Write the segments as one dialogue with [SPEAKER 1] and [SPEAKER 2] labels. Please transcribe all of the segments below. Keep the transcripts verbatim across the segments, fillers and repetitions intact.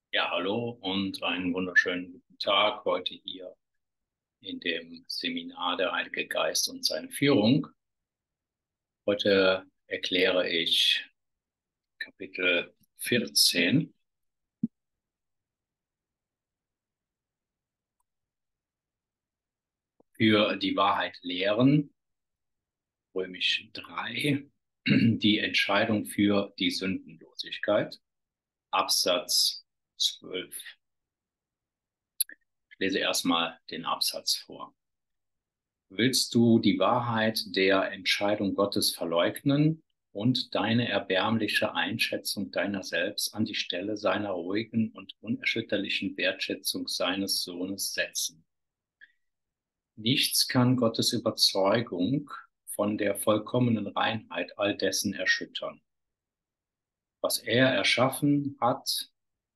[SPEAKER 1] Ja, hallo und einen wunderschönen guten Tag heute hier in dem Seminar Der Heilige Geist und seine Führung. Heute erkläre ich Kapitel vierzehn für die Wahrheit lehren, römisch drei, die Entscheidung für die Sündenlosigkeit, Absatz zwölf. Ich lese erstmal den Absatz vor. Willst du die Wahrheit der Entscheidung Gottes verleugnen und deine erbärmliche Einschätzung deiner selbst an die Stelle seiner ruhigen und unerschütterlichen Wertschätzung seines Sohnes setzen? Nichts kann Gottes Überzeugung von der vollkommenen Reinheit all dessen erschüttern. Was er erschaffen hat,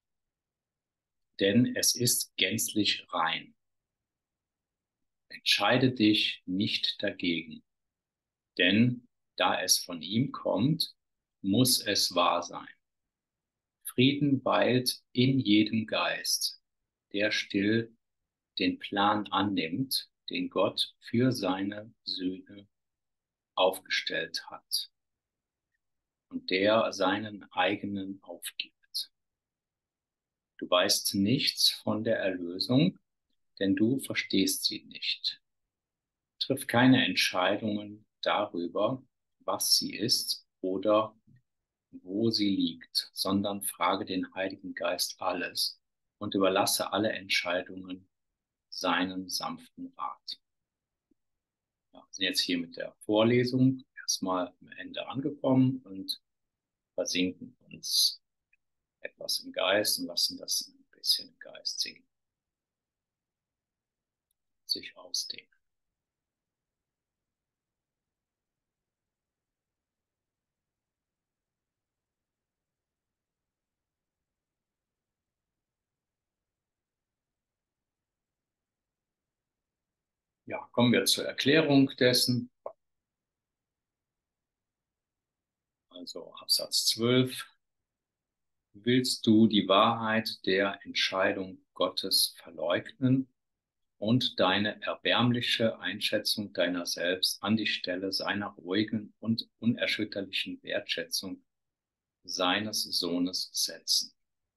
[SPEAKER 1] denn es ist gänzlich rein. Entscheide dich nicht dagegen, denn da es von ihm kommt, muss es wahr sein. Frieden weilt in jedem Geist, der still den Plan annimmt, den Gott für seine Söhne aufgestellt hat und der seinen eigenen aufgibt. Du weißt nichts von der Erlösung, denn du verstehst sie nicht. Triff keine Entscheidungen darüber, was sie ist oder wo sie liegt, sondern frage den Heiligen Geist alles und überlasse alle Entscheidungen seinem sanften Rat. Ja, wir sind jetzt hier mit der Vorlesung erstmal am Ende angekommen und versinken uns etwas im Geist und lassen das ein bisschen im Geist singen, sich ausdehnen. Ja, kommen wir zur Erklärung dessen. Also Absatz zwölf. Willst du die Wahrheit der Entscheidung Gottes verleugnen und deine erbärmliche Einschätzung deiner selbst an die Stelle seiner ruhigen und unerschütterlichen Wertschätzung seines Sohnes setzen?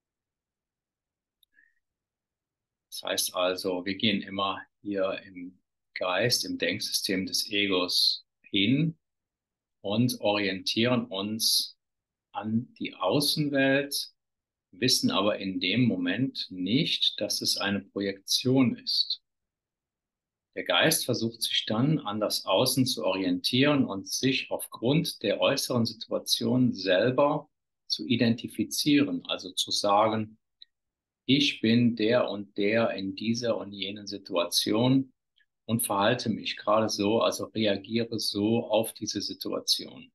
[SPEAKER 1] Das heißt also, wir gehen immer hier im Geist, im Denksystem des Egos hin und orientieren uns an die Außenwelt, wissen aber in dem Moment nicht, dass es eine Projektion ist. Der Geist versucht sich dann an das Außen zu orientieren und sich aufgrund der äußeren Situation selber zu identifizieren, also zu sagen, ich bin der und der in dieser und jenen Situation und verhalte mich gerade so, also reagiere so auf diese Situation.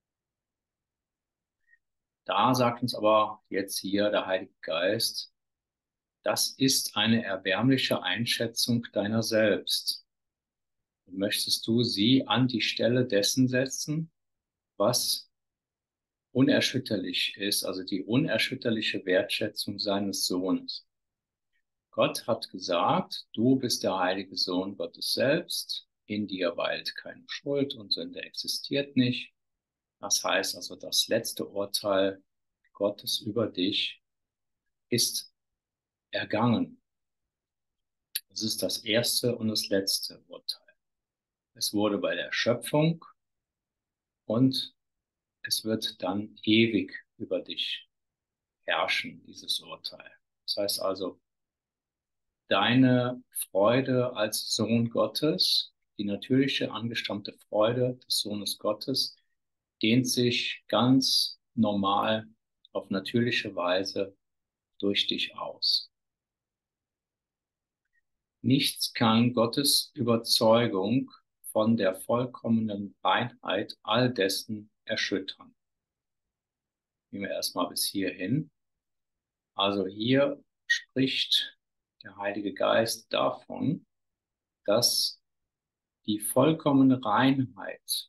[SPEAKER 1] Da sagt uns aber jetzt hier der Heilige Geist, das ist eine erbärmliche Einschätzung deiner selbst. Möchtest du sie an die Stelle dessen setzen, was unerschütterlich ist, also die unerschütterliche Wertschätzung seines Sohnes? Gott hat gesagt, du bist der heilige Sohn Gottes selbst, in dir weilt keine Schuld und Sünde existiert nicht. Das heißt also, das letzte Urteil Gottes über dich ist ergangen. Es ist das erste und das letzte Urteil. Es wurde bei der Schöpfung und es wird dann ewig über dich herrschen, dieses Urteil. Das heißt also, deine Freude als Sohn Gottes, die natürliche angestammte Freude des Sohnes Gottes, dehnt sich ganz normal auf natürliche Weise durch dich aus. Nichts kann Gottes Überzeugung von der vollkommenen Reinheit all dessen erschüttern. Gehen wir erstmal bis hierhin. Also hier spricht der Heilige Geist davon, dass die vollkommene Reinheit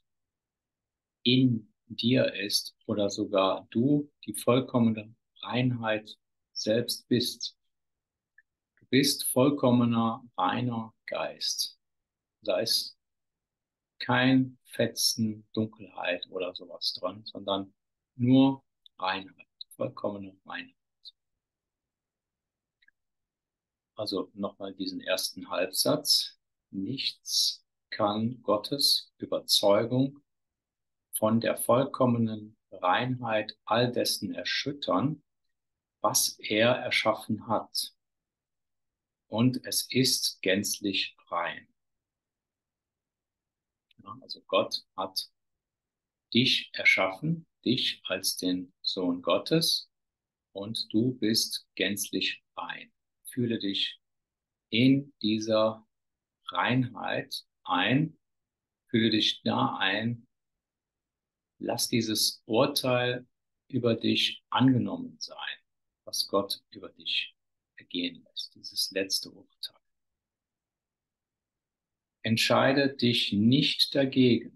[SPEAKER 1] in dir ist oder sogar du die vollkommene Reinheit selbst bist. Du bist vollkommener, reiner Geist. Da ist kein Fetzen, Dunkelheit oder sowas dran, sondern nur Reinheit, vollkommene Reinheit. Also nochmal diesen ersten Halbsatz. Nichts kann Gottes Überzeugung von der vollkommenen Reinheit all dessen erschüttern, was er erschaffen hat. Und es ist gänzlich rein. Ja, also Gott hat dich erschaffen, dich als den Sohn Gottes, und du bist gänzlich rein. Fühle dich in dieser Reinheit ein, fühle dich da ein, lass dieses Urteil über dich angenommen sein, was Gott über dich ergehen lässt, dieses letzte Urteil. Entscheide dich nicht dagegen,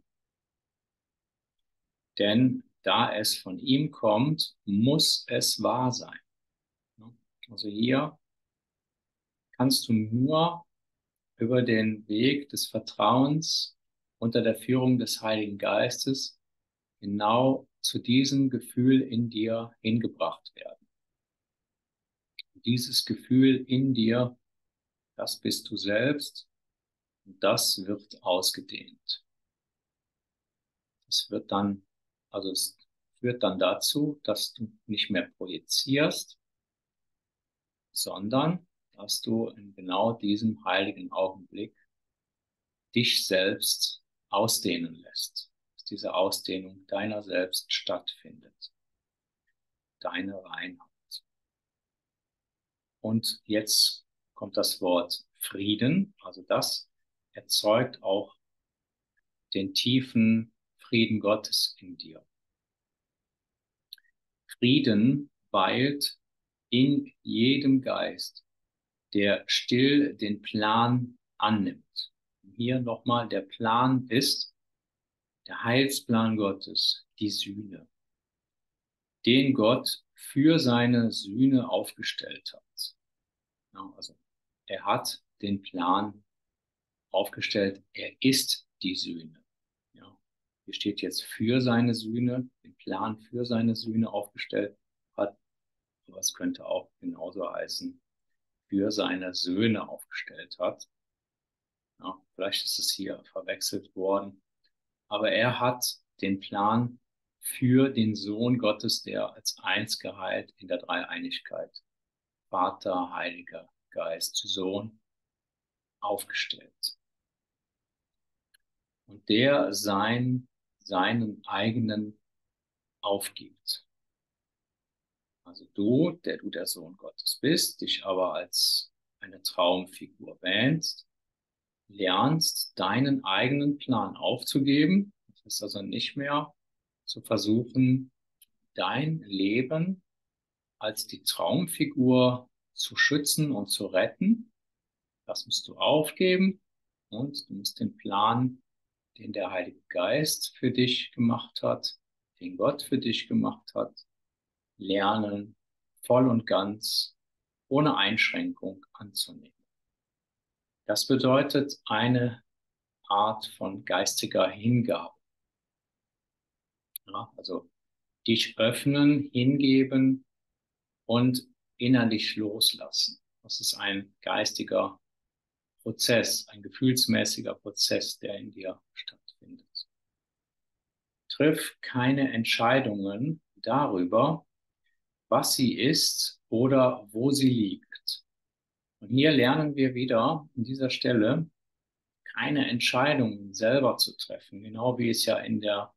[SPEAKER 1] denn da es von ihm kommt, muss es wahr sein. Also hier kannst du nur über den Weg des Vertrauens unter der Führung des Heiligen Geistes genau zu diesem Gefühl in dir hingebracht werden. Dieses Gefühl in dir, das bist du selbst, und das wird ausgedehnt. Es wird dann, also es führt dann dazu, dass du nicht mehr projizierst, sondern dass du in genau diesem heiligen Augenblick dich selbst ausdehnen lässt, dass diese Ausdehnung deiner selbst stattfindet, deine Reinheit. Und jetzt kommt das Wort Frieden, also das erzeugt auch den tiefen Frieden Gottes in dir. Frieden weilt in jedem Geist, der still den Plan annimmt. Hier nochmal, der Plan ist der Heilsplan Gottes, die Sühne, den Gott für seine Sühne aufgestellt hat. Ja, also er hat den Plan aufgestellt, er ist die Sühne. Ja, hier steht jetzt für seine Sühne, den Plan für seine Sühne aufgestellt hat, aber es könnte auch genauso heißen, für seine Söhne aufgestellt hat. Ja, vielleicht ist es hier verwechselt worden, aber er hat den Plan für den Sohn Gottes, der als Einsgehalt in der Dreieinigkeit, Vater, Heiliger Geist, Sohn, aufgestellt. Und der sein, seinen eigenen aufgibt. Also du, der du der Sohn Gottes bist, dich aber als eine Traumfigur wähnst, lernst, deinen eigenen Plan aufzugeben. Das ist also nicht mehr zu versuchen, dein Leben als die Traumfigur zu schützen und zu retten. Das musst du aufgeben und du musst den Plan, den der Heilige Geist für dich gemacht hat, den Gott für dich gemacht hat, lernen, voll und ganz, ohne Einschränkung anzunehmen. Das bedeutet eine Art von geistiger Hingabe. Ja, also dich öffnen, hingeben und innerlich loslassen. Das ist ein geistiger Prozess, ein gefühlsmäßiger Prozess, der in dir stattfindet. Triff keine Entscheidungen darüber, was sie ist oder wo sie liegt. Und hier lernen wir wieder an dieser Stelle, keine Entscheidungen selber zu treffen, genau wie es ja in der,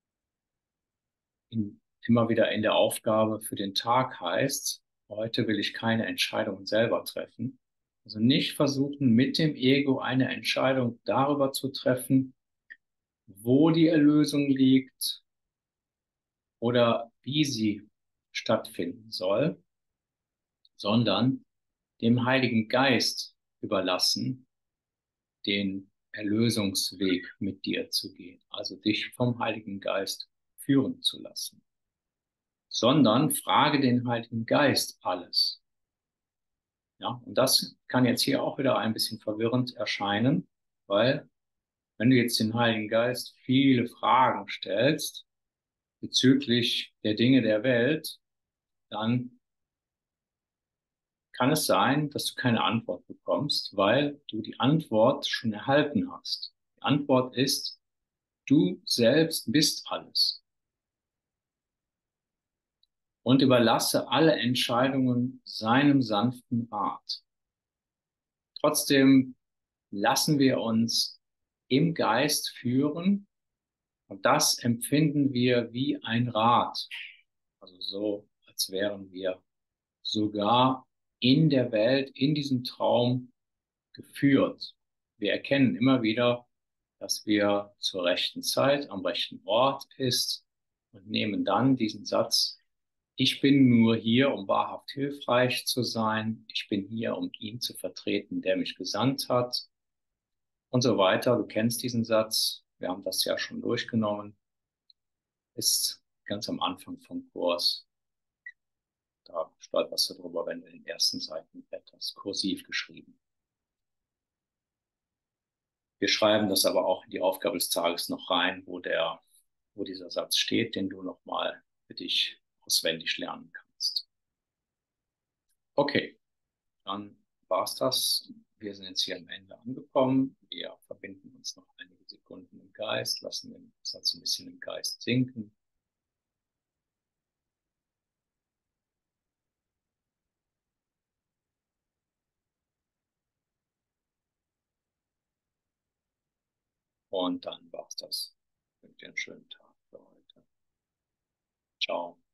[SPEAKER 1] in, immer wieder in der Aufgabe für den Tag heißt, heute will ich keine Entscheidungen selber treffen. Also nicht versuchen, mit dem Ego eine Entscheidung darüber zu treffen, wo die Erlösung liegt oder wie sie stattfinden soll, sondern dem Heiligen Geist überlassen, den Erlösungsweg mit dir zu gehen, also dich vom Heiligen Geist führen zu lassen. Sondern frage den Heiligen Geist alles. Ja, und das kann jetzt hier auch wieder ein bisschen verwirrend erscheinen, weil wenn du jetzt den Heiligen Geist viele Fragen stellst bezüglich der Dinge der Welt, dann kann es sein, dass du keine Antwort bekommst, weil du die Antwort schon erhalten hast. Die Antwort ist, du selbst bist alles und überlasse alle Entscheidungen seinem sanften Rat. Trotzdem lassen wir uns im Geist führen und das empfinden wir wie ein Rat. Also so, als wären wir sogar in der Welt, in diesem Traum geführt. Wir erkennen immer wieder, dass wir zur rechten Zeit am rechten Ort ist und nehmen dann diesen Satz, ich bin nur hier, um wahrhaft hilfreich zu sein. Ich bin hier, um ihn zu vertreten, der mich gesandt hat und so weiter. Du kennst diesen Satz. Wir haben das ja schon durchgenommen. Ist ganz am Anfang vom Kurs. Da stolperst du drüber, wenn du den ersten Seiten blätterst, kursiv geschrieben. Wir schreiben das aber auch in die Aufgabe des Tages noch rein, wo der, wo dieser Satz steht, den du nochmal für dich auswendig lernen kannst. Okay, dann war's das. Wir sind jetzt hier am Ende angekommen. Wir verbinden uns noch einige Sekunden im Geist, lassen den Satz ein bisschen im Geist sinken. Und dann war's das. Ich wünsche dir einen schönen Tag für heute. Ciao.